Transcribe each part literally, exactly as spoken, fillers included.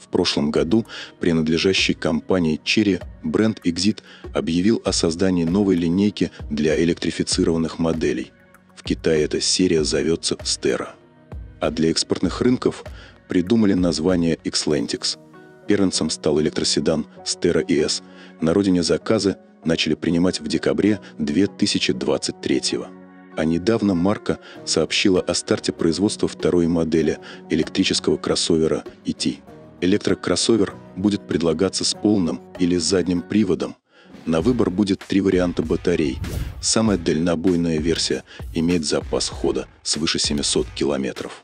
В прошлом году принадлежащий компании Chery бренд Exit объявил о создании новой линейки для электрифицированных моделей. В Китае эта серия зовется Stera. А для экспортных рынков придумали название Xlantix. Первенцем стал электроседан Stera и эс. На родине заказы начали принимать в декабре две тысячи двадцать третьего. А недавно марка сообщила о старте производства второй модели электрического кроссовера и ти. Электрокроссовер будет предлагаться с полным или задним приводом. На выбор будет три варианта батарей. Самая дальнобойная версия имеет запас хода свыше семисот километров.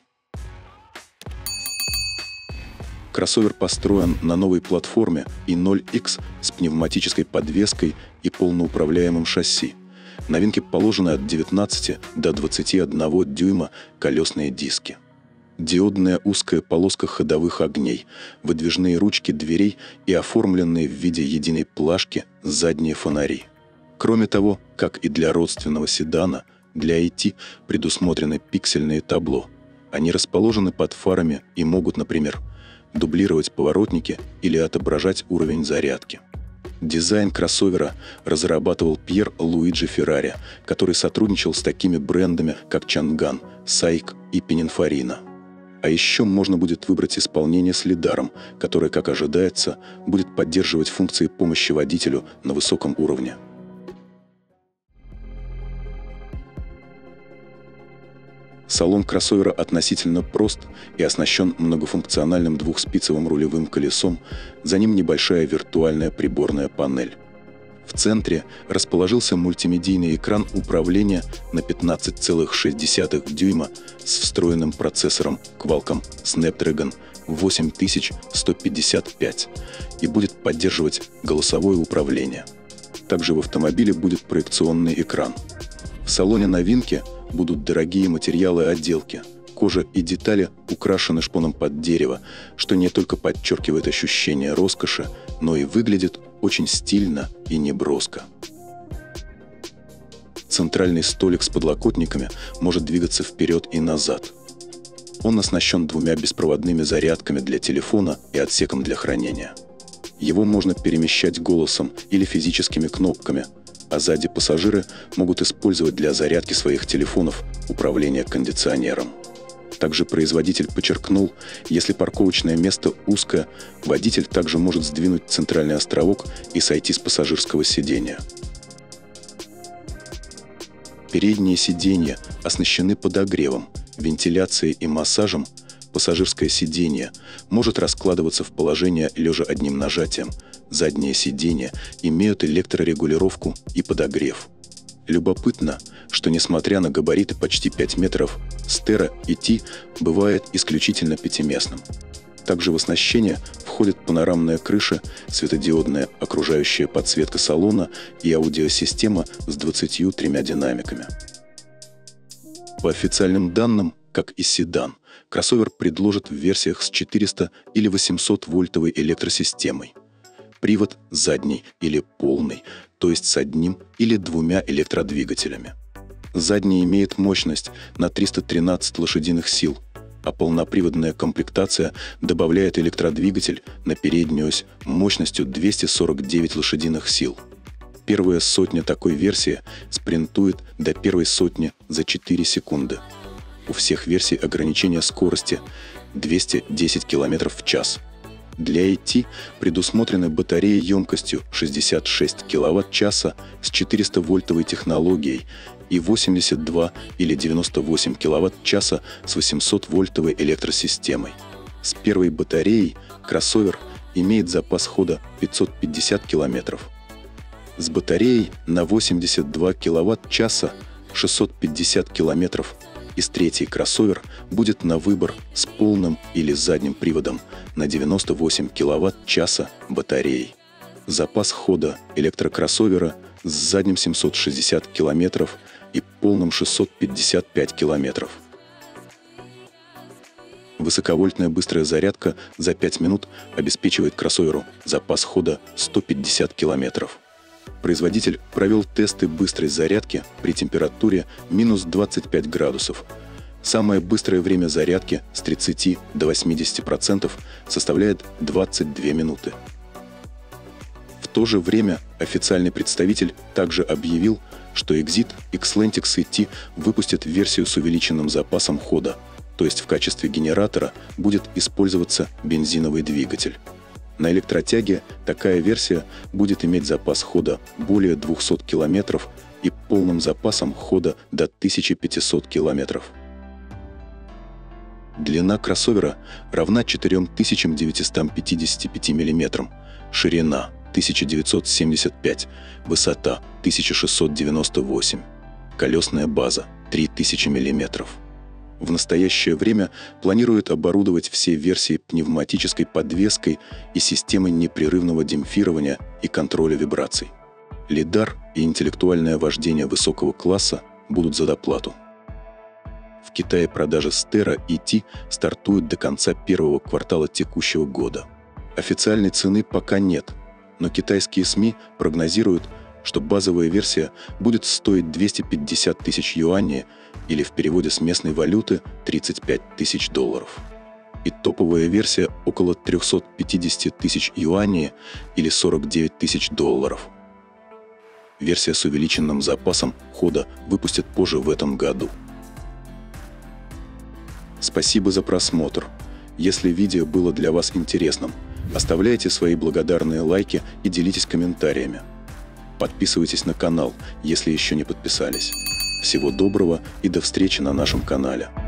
Кроссовер построен на новой платформе и ноль икс с пневматической подвеской и полноуправляемым шасси. Новинки положены от девятнадцати до двадцати одного дюйма колесные диски. Диодная узкая полоска ходовых огней, выдвижные ручки дверей и оформленные в виде единой плашки задние фонари. Кроме того, как и для родственного седана, для и ти предусмотрены пиксельные табло. Они расположены под фарами и могут, например, дублировать поворотники или отображать уровень зарядки. Дизайн кроссовера разрабатывал Пьер Луиджи Феррари, который сотрудничал с такими брендами, как Чанган, Сайк и Пининфарино. А еще можно будет выбрать исполнение с лидаром, которое, как ожидается, будет поддерживать функции помощи водителю на высоком уровне. Салон кроссовера относительно прост и оснащен многофункциональным двухспицевым рулевым колесом, за ним небольшая виртуальная приборная панель. В центре расположился мультимедийный экран управления на пятнадцать целых шесть десятых дюйма с встроенным процессором Qualcomm Snapdragon восемь тысяч сто пятьдесят пять и будет поддерживать голосовое управление. Также в автомобиле будет проекционный экран. В салоне новинки будут дорогие материалы отделки. Кожа и детали украшены шпоном под дерево, что не только подчеркивает ощущение роскоши, но и выглядит очень стильно и неброско. Центральный столик с подлокотниками может двигаться вперед и назад. Он оснащен двумя беспроводными зарядками для телефона и отсеком для хранения. Его можно перемещать голосом или физическими кнопками, а сзади пассажиры могут использовать для зарядки своих телефонов управление кондиционером. Также производитель подчеркнул, если парковочное место узкое, водитель также может сдвинуть центральный островок и сойти с пассажирского сидения. Передние сиденья оснащены подогревом, вентиляцией и массажем. Пассажирское сиденье может раскладываться в положение лежа одним нажатием. Задние сиденья имеют электрорегулировку и подогрев. Любопытно, что несмотря на габариты почти пять метров, Stera и ти бывает исключительно пятиместным. Также в оснащение входит панорамная крыша, светодиодная окружающая подсветка салона и аудиосистема с двадцатью тремя динамиками. По официальным данным, как и седан, кроссовер предложат в версиях с четырёхсот или восьмисот вольтовой электросистемой. Привод задний или полный, то есть с одним или двумя электродвигателями. Задний имеет мощность на триста тринадцать лошадиных сил, а полноприводная комплектация добавляет электродвигатель на переднюю ось мощностью двести сорок девять лошадиных сил. Первая сотня такой версии спринтует до первой сотни за четыре секунды. У всех версий ограничение скорости двести десять километров в час. Для и ти предусмотрены батареи емкостью шестьдесят шесть киловатт-часа с четырёхсот-вольтовой технологией и восемьдесят два или девяносто восемь киловатт-часа с восьмисот-вольтовой электросистемой. С первой батареей кроссовер имеет запас хода пятьсот пятьдесят километров. С батареей на восемьдесят два киловатт-часа шестьсот пятьдесят километров. И с третьей кроссовер будет на выбор с полным или задним приводом на девяносто восемь киловатт-часа батареей. Запас хода электрокроссовера с задним семьсот шестьдесят километров и полным шестьсот пятьдесят пять километров. Высоковольтная быстрая зарядка за пять минут обеспечивает кроссоверу запас хода сто пятьдесят километров. Производитель провел тесты быстрой зарядки при температуре минус двадцать пять градусов. Самое быстрое время зарядки с тридцати до восьмидесяти процентов составляет двадцать две минуты. В то же время официальный представитель также объявил, что Exit Xlantix и ти выпустят версию с увеличенным запасом хода, то есть в качестве генератора будет использоваться бензиновый двигатель. На электротяге такая версия будет иметь запас хода более двухсот километров и полным запасом хода до тысячи пятисот километров. Длина кроссовера равна четырем тысячам девятистам пятидесяти пяти миллиметрам, ширина тысяча девятьсот семьдесят пять, высота тысяча шестьсот девяносто восемь, колесная база три тысячи миллиметров. В настоящее время планируют оборудовать все версии пневматической подвеской и системой непрерывного демпфирования и контроля вибраций. Лидар и интеллектуальное вождение высокого класса будут за доплату. В Китае продажи Stera и ти стартуют до конца первого квартала текущего года. Официальной цены пока нет, но китайские СМИ прогнозируют, что базовая версия будет стоить двести пятьдесят тысяч юаней или в переводе с местной валюты тридцать пять тысяч долларов. И топовая версия около трёхсот пятидесяти тысяч юаней или сорок девять тысяч долларов. Версия с увеличенным запасом хода выпустят позже в этом году. Спасибо за просмотр. Если видео было для вас интересным, оставляйте свои благодарные лайки и делитесь комментариями. Подписывайтесь на канал, если еще не подписались. Всего доброго и до встречи на нашем канале.